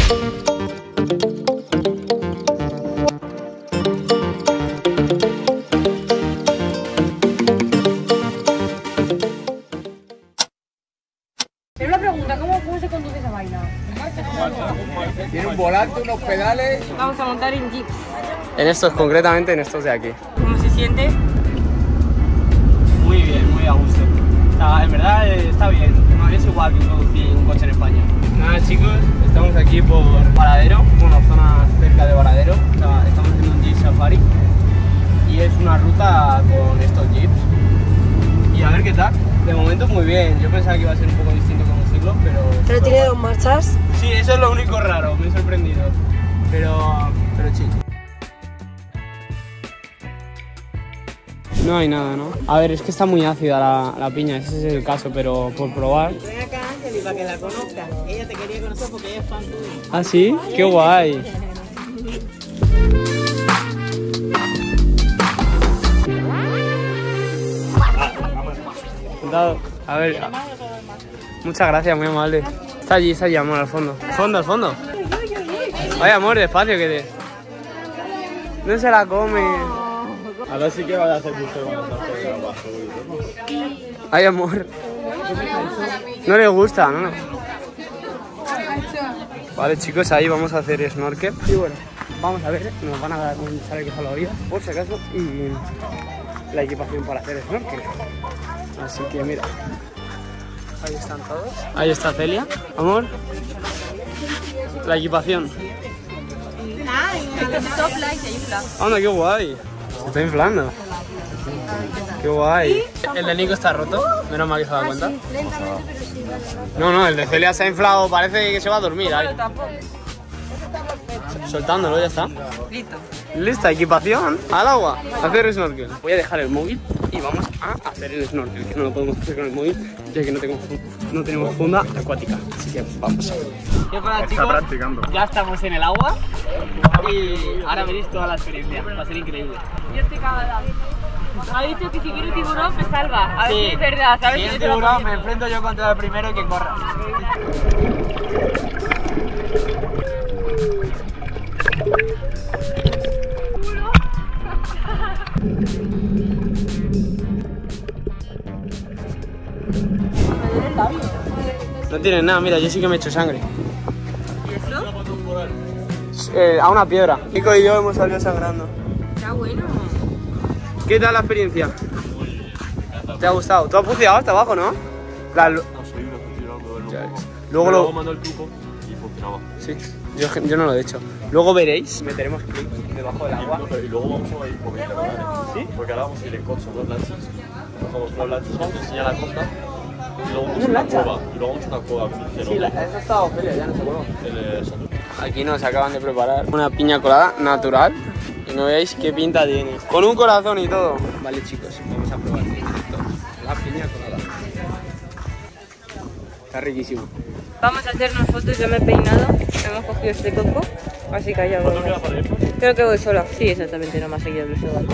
Una pregunta, ¿cómo se conduce esa vaina? Tiene un volante, unos pedales. Vamos a montar en jeeps. En estos, concretamente en estos de aquí. ¿Cómo se siente? Muy bien, muy a gusto. En verdad está bien, no es igual que conducir un coche en España. Nada chicos, estamos aquí por Varadero, una zona cerca de Varadero. Estamos haciendo un jeep safari y es una ruta con estos jeeps. Y a ver qué tal. De momento muy bien, yo pensaba que iba a ser un poco distinto conducirlo, ¿Pero tiene 2 marchas? Sí, eso es lo único raro, me he sorprendido. Pero chill. No hay nada, ¿no? A ver, es que está muy ácida la piña, ese es el caso, pero por probar. Ven acá, Ángel, para que la conozcas. Ella te quería conocer porque ella es fan tuya. ¿Ah, sí? ¡Qué guay! A ver, muchas gracias, muy amable. Está allí, amor, al fondo. Al fondo. Vaya, amor, despacio que te... No se la come. Ahora sí que vaya a hacer buceo. Ay, amor. No le gusta, ¿no? Vale, chicos, ahí vamos a hacer snorkel. Y bueno, vamos a ver, nos van a dar un chaleco salvavidas, por si acaso, y la equipación para hacer snorkel. Así que mira, ahí están todos. Ahí está Celia, amor. La equipación. Anda, qué guay. Se está inflando. Qué guay. El de Nico está roto, menos mal que se ha dado cuenta. No, el de Celia se ha inflado, parece que se va a dormir ahí. Soltándolo, ya está. Listo. Lista, equipación, al agua, a hacer snorkel. Voy a dejar el móvil y vamos a hacer el snorkel, que no lo podemos hacer con el móvil, ya que no tenemos funda acuática. Así que vamos. ¿Qué pasa, chicos? Practicando. Ya estamos en el agua y ahora veréis toda la experiencia. Va a ser increíble. Yo estoy cagada. Ha dicho que si viene un tiburón me salva. A ver si es verdad, ¿sabes? Si el tiburón me enfrento yo contra el primero y que corra. No tiene nada, mira, yo sí que me he hecho sangre. ¿Y eso? A una piedra. Nico y yo hemos salido sangrando. Está bueno. ¿Qué tal la experiencia? ¿Te ha gustado? ¿Tú has buceado hasta abajo, no? Luego mandó el truco y funcionaba. Sí, yo no lo he hecho. Luego veréis, meteremos clips debajo del agua. Y luego vamos a ir por ¿sí? Porque ahora vamos a ir en coche, dos lanchas. Cogemos dos lanchas, vamos a enseñar la costa. Y luego vamos a una cueva. Y luego vamos a una cueva. Sí, eso está Ofelia, ya no se acuerda. Aquí nos acaban de preparar una piña colada natural. Y no veáis qué pinta tiene. Con un corazón y todo. Vale, chicos, vamos a probar la piña colada. Está riquísimo. Vamos a hacernos fotos, yo me he peinado. Hemos cogido este coco. Así que ya voy. Creo que voy sola. Sí, exactamente, no me ha seguido el solo.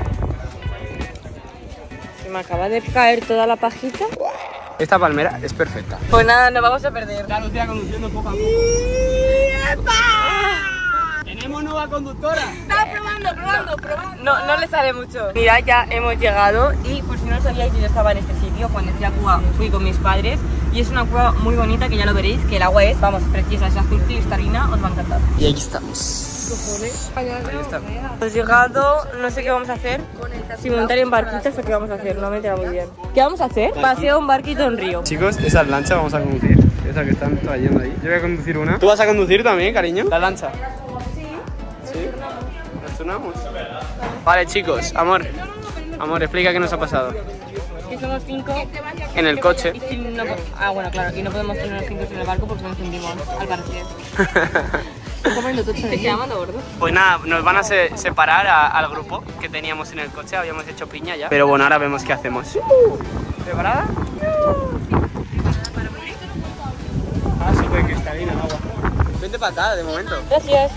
Se me acaba de caer toda la pajita. Esta palmera es perfecta. Pues nada, nos vamos a perder. La Lucía conduciendo poco a poco. ¡Tenemos nueva conductora! Está probando. No le sale mucho. Mira, ya hemos llegado y por si no lo sabíais, yo estaba en este sitio. Cuando fui a Cuba fui con mis padres y es una cueva muy bonita que ya lo veréis, que el agua es, vamos, preciosa, es azul cristalina, os va a encantar. Y aquí estamos. Ahí está. Hemos llegado, no sé qué vamos a hacer, si montar en barquitos o qué vamos a hacer, no me he enterado muy bien. ¿Qué vamos a hacer? Paseo un barquito en río. Chicos, esa lancha vamos a conducir. Esa que están trayendo ahí. Yo voy a conducir una. ¿Tú vas a conducir también, cariño? La lancha. ¿Sí? ¿Nos turnamos? Vale, chicos, amor, explica qué nos ha pasado. Que somos 5 en el coche. y bueno, claro, y no podemos tener los 5 en el barco porque nos hundimos, al parecer. ¿Te llamando gordo? Pues nada, nos van a separar al grupo que teníamos en el coche. Habíamos hecho piña ya. Pero bueno, ahora vemos qué hacemos. ¿Preparada? Ah, súper cristalina el agua. Vente patada de momento. Gracias.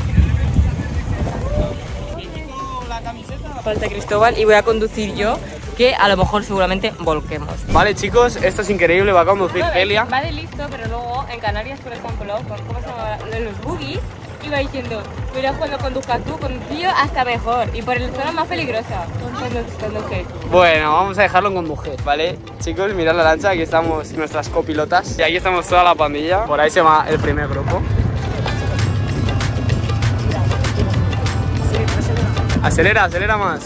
La camiseta. Falta Cristóbal y voy a conducir yo, que a lo mejor seguramente volquemos. Vale, chicos, esto es increíble, va a conducir Celia. Va de listo, pero luego en Canarias, por ejemplo, ¿cómo se llama? Los buggies, iba diciendo, mira, cuando conduzcas tú, conducido hasta mejor. Y por el zona más peligrosa. Conduje. Bueno, vamos a dejarlo en conduje, ¿vale? Chicos, mirad la lancha, aquí estamos nuestras copilotas. Y aquí estamos toda la pandilla. Por ahí se va el primer grupo. Acelera, acelera más.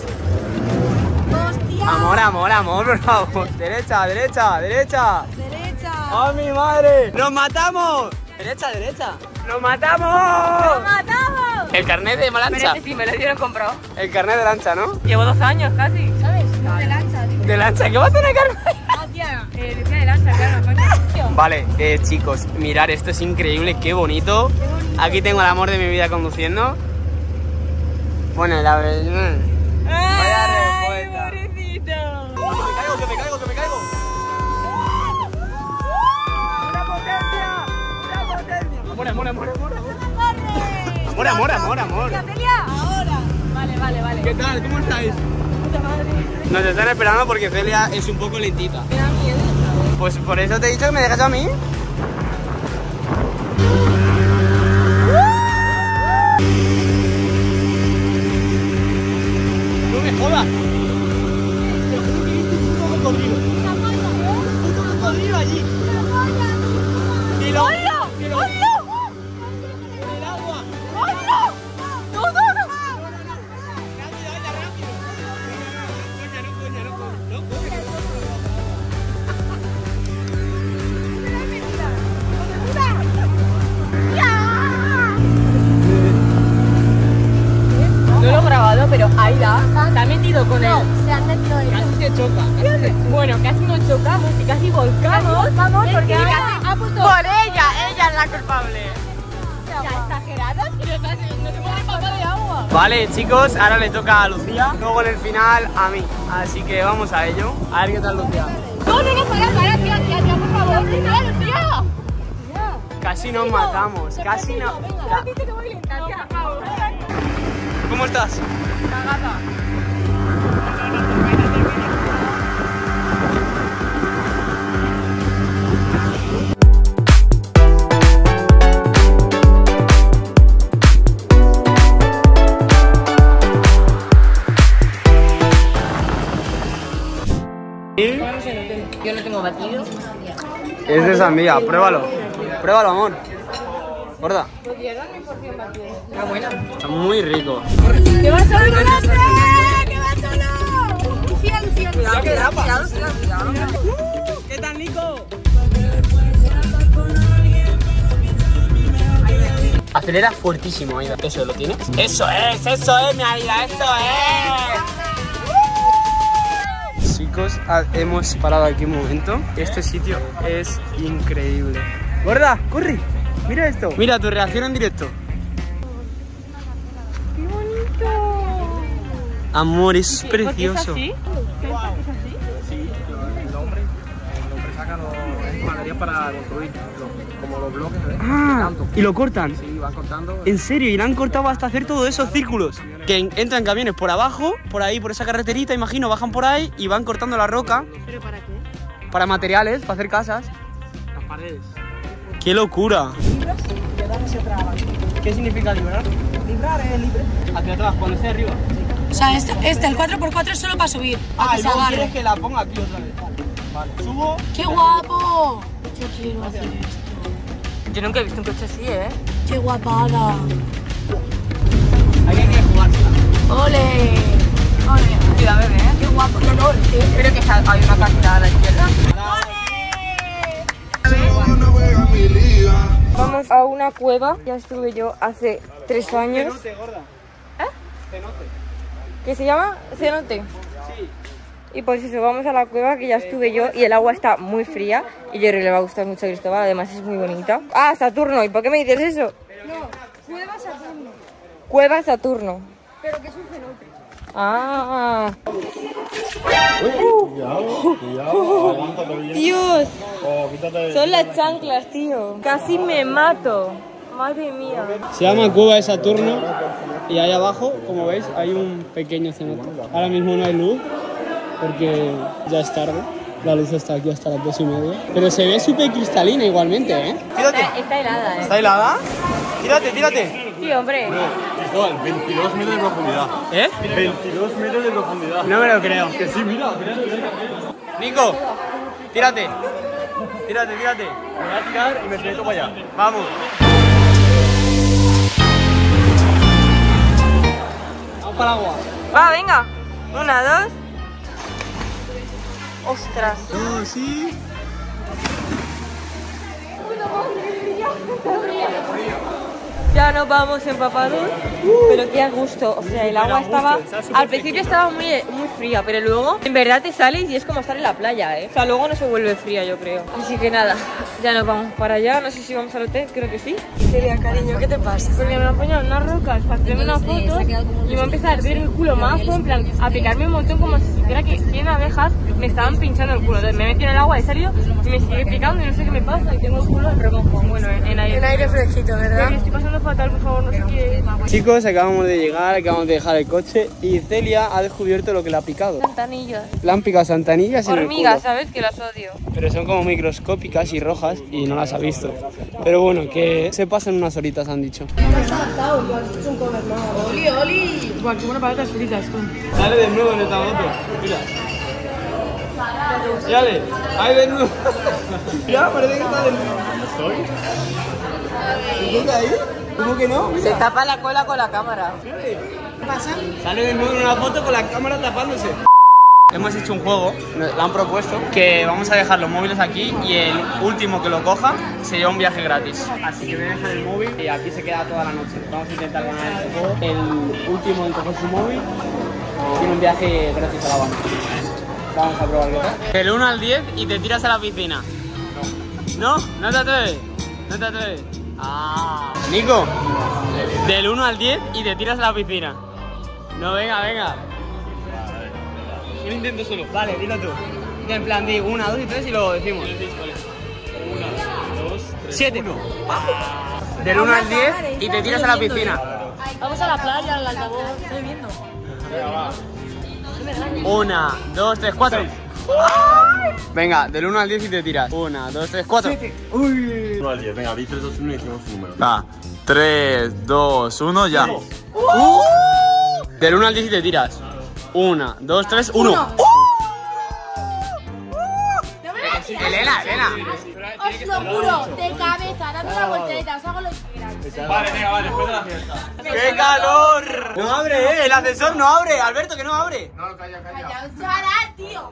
Amor, amor, amor, por favor. Derecha, derecha, derecha. Derecha. ¡Oh, mi madre! ¡Nos matamos! Derecha, derecha. ¡Nos matamos! ¡Nos matamos! El carnet de lancha. Pero este sí, me lo dieron comprado. El carnet de lancha, ¿no? Llevo 2 años casi. ¿Sabes? No, de lancha, tío. ¿De lancha? ¿Qué va a tener carnet? Ah, tía, decía de lancha, claro, coño. Vale, chicos, mirad, esto es increíble, qué bonito. Aquí tengo el amor de mi vida conduciendo. Bueno, la verdad. Vaya respuesta. Pobrecito. ¡Me caigo, que me caigo, que me caigo! ¡Una potencia! ¡Una potencia! Amor, amor, amor, amor. Amor, amor, amor, amor. Ahora. Vale. ¿Qué tal? ¿Cómo estáis? Puta madre. Nos están esperando porque Celia es un poco lentita. Me da miedo. Pues por eso te he dicho que me dejas a mí. No me jodas. Te juro que he visto un puto cocodrilo. Un puto cocodrilo allí. ¡Que lo! ¡Que lo! ¡En el agua! ¡No! ¡Rápido, anda, rápido! No, coña. No lo he grabado, pero Aida se ha metido con él. Se han metido ellos. Casi se choca. Bueno, casi nos chocamos y casi volcamos. Porque ha puesto... Por ella es la culpable. Ya exagerados. Y nos hemos empapado de agua. Vale, chicos, ahora le toca a Lucía. Luego en el final a mí. Así que vamos a ello. A ver qué tal, Lucía. No, tía, por favor. Tía. Casi nos matamos. Casi no. Te voy lenta, tía. ¿Cómo estás? Cagada. Yo no tengo batido. Es de sandía, pruébalo. Pruébalo, amor. Gorda. Ah, bueno. Está muy rico. ¿Qué va solo, Nicolás? ¿Qué va solo? Lucía. Cuidado, cuidado. ¿Qué tal, Nico? Acelera fuertísimo, Aida. ¿Eso lo tienes? Eso es, mi Aida, eso es. Chicos, hemos parado aquí un momento. Este sitio es increíble. Gorda, corre. Mira esto. Mira tu reacción en directo. ¡Qué bonito! Amor, es precioso. ¿Por qué es así? Sí, el hombre saca los materiales para construir, como los bloques. Ah, ¿y lo cortan? Sí, van cortando. ¿En serio? ¿Y la han cortado hasta hacer todos esos círculos? Que entran camiones por abajo, por ahí, por esa carreterita, imagino, bajan por ahí y van cortando la roca. ¿Pero para qué? Para materiales, para hacer casas. Las paredes. ¡Qué locura! Le das ese trabajo. ¿Qué significa librar? Librar es libre. Hacia atrás, cuando esté arriba. O sea, el 4x4 es solo para subir, para que y se luego agarre. quieres que la ponga aquí otra vez. Vale. Subo. ¡Qué guapo! Yo quiero hacer esto. Yo nunca he visto un coche así, ¿eh? ¡Qué guapada! Hay que jugársela. ¡Ole! Cuidado, bebé. ¡Qué guapo! No, no, Creo que hay una casita a la izquierda. Vamos a una cueva. Ya estuve yo hace 3 años. Cenote, gorda. Cenote. ¿Qué se llama? Cenote. Sí. Y pues eso, vamos a la cueva que ya estuve yo y el agua está muy fría y yo creo que le va a gustar mucho a Cristóbal, además es muy bonita. Ah, Saturno, ¿y por qué me dices eso? No, Cueva Saturno. Cueva Saturno. Pero que es un cenote. Ah. Cuidado, aguántate bien. Dios, Quítate. son las chanclas, tío. Casi me mato. Madre mía. Se llama Cueva de Saturno y ahí abajo, como veis, hay un pequeño cenote. Ahora mismo no hay luz, porque ya es tarde. La luz está aquí hasta las 2:30. Pero se ve súper cristalina igualmente, ¿eh? Está helada, ¿Está helada? Tírate, tírate. Sí, hombre. Cristóbal, 22 metros de profundidad. ¿Eh? 22 metros de profundidad. No me lo creo. Que sí, mira. Nico, tírate. Tírate. Me voy a tirar y me meto para allá. Vamos. Vamos para el agua. Va, venga. 1, 2. Ostras. Oh, sí. Ya nos vamos empapados, pero qué a gusto. O sea, el agua estaba... Al principio estaba muy fría, pero luego en verdad te sales y es como estar en la playa, ¿eh? O sea, luego no se vuelve fría, yo creo. Así que nada, ya nos vamos para allá. No sé si vamos al hotel, creo que sí. Celia, cariño, ¿qué te pasa? Porque me han apoyado unas rocas para hacerme unas fotos y me ha empezado a arder el culo mazo, en plan, a picarme un montón como si supiera que 100 abejas me estaban pinchando el culo. Entonces me metí en el agua, he salido y me sigue picando y no sé qué me pasa y tengo el culo en remojo. Bueno, en aire. En aire fresquito, ¿verdad? Pero estoy pasando fatal, por favor, no sé qué. Chicos, acabamos de llegar, acabamos de dejar el coche y Celia ha descubierto lo que le ha picado. Santanillas. Le han picado santanillas en el Hormigas, culo. ¿sabes? Que las odio. Pero son como microscópicas y rojas y no las ha visto. Pero bueno, que se pasan unas horitas, han dicho. Oli. Buah, qué buena para las fritas, tú. Dale de nuevo en esta moto. Mira. Dale, ahí de nuevo. Ya, parece que está de nuevo. ¿Estoy? ¿Qué está ahí? ¿Cómo que no? Se tapa la cola con la cámara. ¿Qué pasa? Sale de nuevo en una foto con la cámara tapándose. Hemos hecho un juego, nos lo han propuesto, que vamos a dejar los móviles aquí y el último que lo coja se lleva un viaje gratis. Así que voy a dejar el móvil y aquí se queda toda la noche. Vamos a intentar ganar este juego. El último en coger su móvil tiene un viaje gratis a La Habana. Vamos a probar qué tal. Del 1 al 10 y te tiras a la piscina. No. ¿No te atreves? No te atreves. Ah. Nico, del 1 al 10 y te tiras a la piscina. No, venga. Un intento solo. Vale, dilo tú. En plan, di 1, 2 y 3 y lo decimos. 1, 2, 3. 7. Del 1 al 10 y te tiras a la piscina. Vamos a la playa, al altavoz. Estoy viendo. 1, 2, 3, 4. Venga, del 1 al 10 y te tiras. 1, 2, 3, 4. 1 al 10. Venga, di 3, 2, 1 y decimos un número. Va, 3, 2, 1, ya. Del 1 al 10 y te tiras. 1, 2, 3, 1. Elena. Os lo juro, de cabeza, dame una voltereta, os hago lo que queráis. Vale, después de la fiesta. ¡Qué calor! No abre, el ascensor no abre. Alberto, que no abre. Callaos, chaval, tío.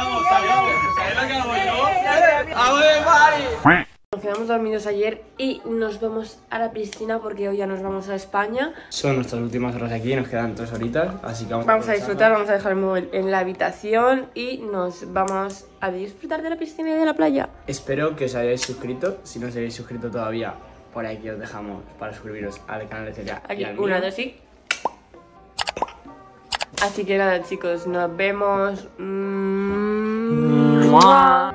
¡Vamos de party! Nos quedamos dormidos ayer y nos vamos a la piscina porque hoy ya nos vamos a España. Son nuestras últimas horas aquí, nos quedan 3 horitas, así que Vamos a disfrutar, vamos a dejar el móvil en la habitación y nos vamos a disfrutar de la piscina y de la playa. Espero que os hayáis suscrito. Si no os habéis suscrito todavía, por aquí os dejamos para suscribiros al canal de Celia. Aquí, y al 1, mío. 2 y... Así que nada, chicos, nos vemos.